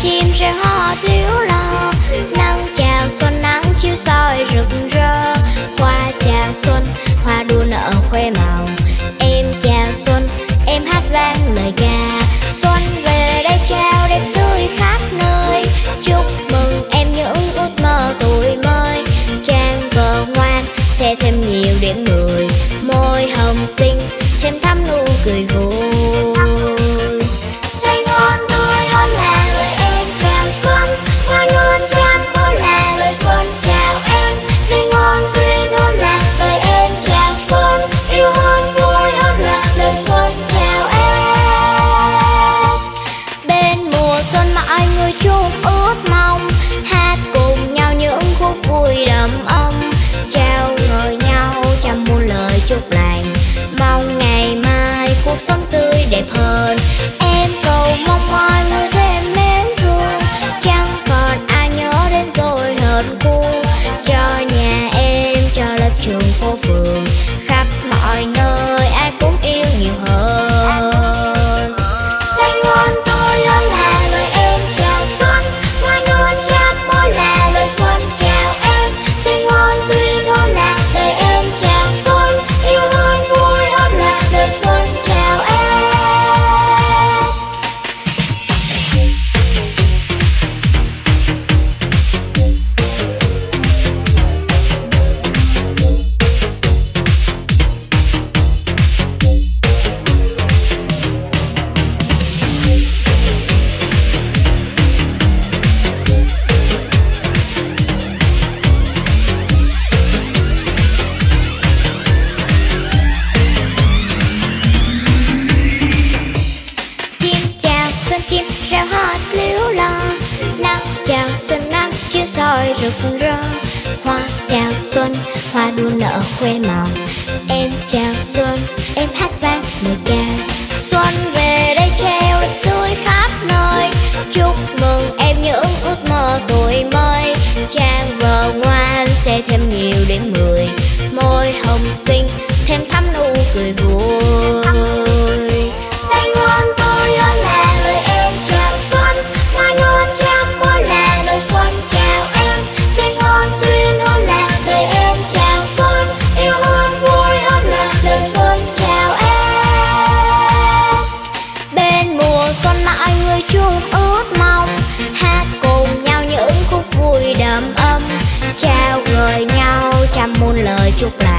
chim reo hót líu lo, nắng chào xuân nắng chiếu soi rực rỡ. Hoa chào xuân, hoa đua nở khoe màu. Em chào xuân, em hát vang lời ca. Xuân về đây chào đẹp tươi khắp nơi. Chúc mừng em những ước mơ tuổi mới. Trang vợ ngoan sẽ thêm nhiều điểm 10. Môi hồng xinh thêm thắm nụ cười vui. Say ngon tươi hơn là lời em chào xuân. Hoa luôn chăm hơn là lời xuân chào em. Say ngon duyên hơn là lời em chào xuân. Yêu hơn vui hơn là lời xuân chào em. Bên mùa xuân mọi người chung ước mong, hát cùng nhau những khúc vui đầm ấm. Trao ngợi nhau trăm muôn lời chúc lành. Mong ngày mai cuộc sống tươi đẹp hơn. Em cầu mong mọi người thêm mến thương. Chẳng còn ai nhớ đến rồi hờn cu. Cho nhà em, cho lớp trường phố phường, khắp mọi nơi ai cũng yêu nhiều hơn. Say ngon tươi hơn là lời em chào xuân. Hoa luôn chăm môi là lời xuân chào em. Say ngon duyên hơn là lời em chào xuân. Yêu hơn vui hơn là lời xuân chào em. Chim chào xuân chim reo hót líu lo, nắng chào xuân nắng chiếu soi rực rỡ. Hoa chào xuân, hoa đua nở khoe màu. Em chào xuân, em hát vang lời ca. Xuân về đây treo đẹp tươi khắp nơi. Chúc mừng em những ước mơ tuổi mới. Trang vợ ngoan sẽ thêm nhiều điểm 10. Môi hồng xinh thêm thắm nụ cười vui. Say ngon tươi hơn là lời em chào xuân. Hoa luôn chăm môi là lời xuân chào em. Say ngon duyên hơn là lời em chào xuân. Yêu hơn vui hơn là lời xuân chào em. Bên mùa xuân mọi người chung ước mong, hát cùng nhau những khúc vui đầm ấm. Trao gửi nhau trăm muôn lời chúc lành.